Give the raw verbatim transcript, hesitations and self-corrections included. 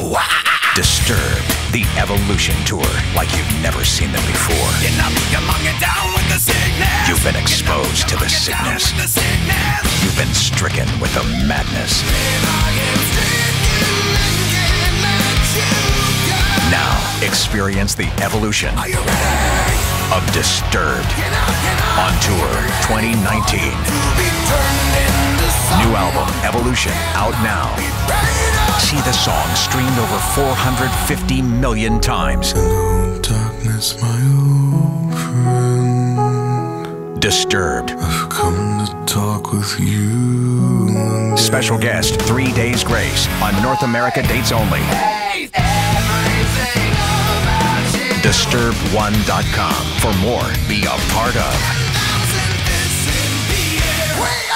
Disturbed, the Evolution Tour, like you've never seen them before. You've been exposed to the sickness. You've been stricken with the madness. Now, experience the evolution of Disturbed on tour twenty nineteen. New album, Evolution, out now. See the song streamed over four hundred fifty million times. Hello, darkness, my old friend. Disturbed. I've come to talk with you again. Special guest, Three Days Grace, on North America dates only. Disturbed one dot com for more. Be a part of.